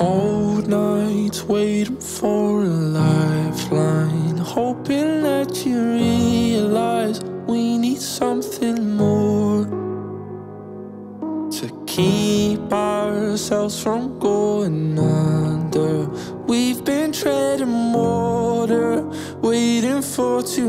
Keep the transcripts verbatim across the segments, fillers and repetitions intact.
Cold nights waiting for a lifeline, hoping that you realize we need something more to keep ourselves from going under. We've been treading water, waiting for too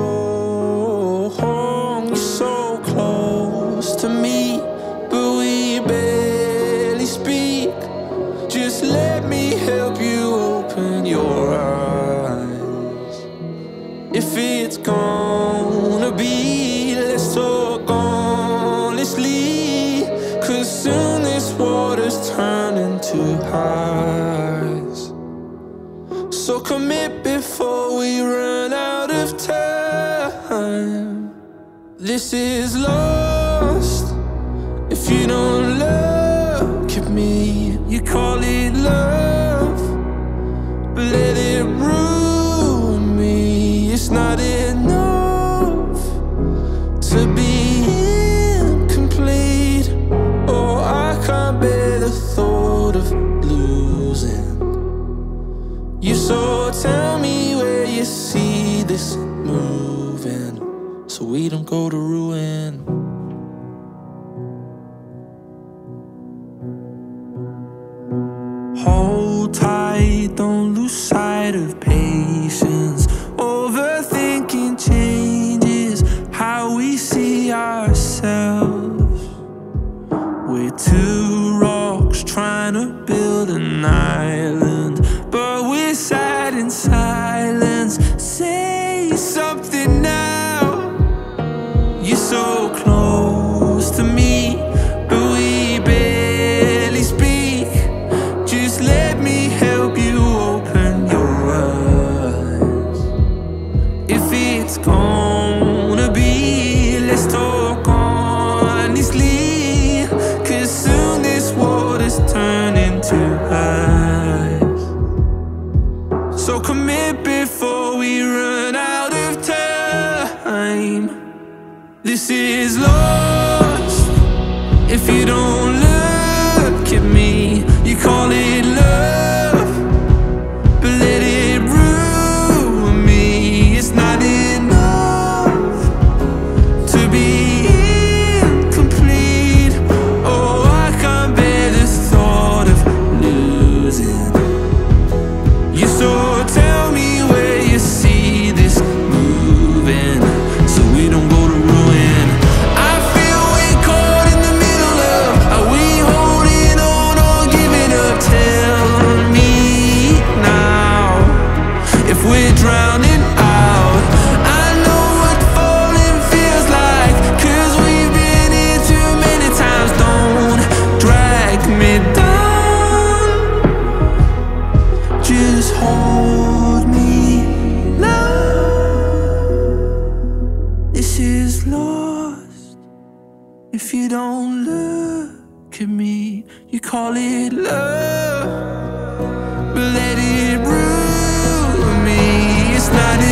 long. You're so close to me, but we barely speak. Just let me help you open your eyes. If it's gonna be, let's talk honestly, 'cause soon this water's turning to highs. So commit before we run out of time. This is lost. If you don't look at me, you call it love, but let it ruin me. It's not enough to be incomplete. Oh, I can't bear the thought of losing you. So tell me where you see this moving, so we don't go to ruin. Hold tight, don't lose sight of patience. Overthinking changes how we see ourselves. We're two rocks trying to build an island, but we're sad in silence. Say something now. You're so close to me, but we barely speak. Just let me help you open your eyes. If it's gonna be, let's talk honestly, 'cause soon this water's turning to ice. So commit before we run out of time. This is lost. If you don't look at me, you call it love, but let it ruin me. It's not enough to be incomplete. Oh, I can't bear the thought of losing you. So tell me where you see this moving, so we don't go to ruin. I feel we're caught in the middle of, are we holding on or giving up? Tell me now, if we're drowning out. I know what falling feels like, 'cause we've been here too many times. Don't drag me down, just hold me now. This is lost. If you don't look at me, you call it love, but let it ruin me. It's not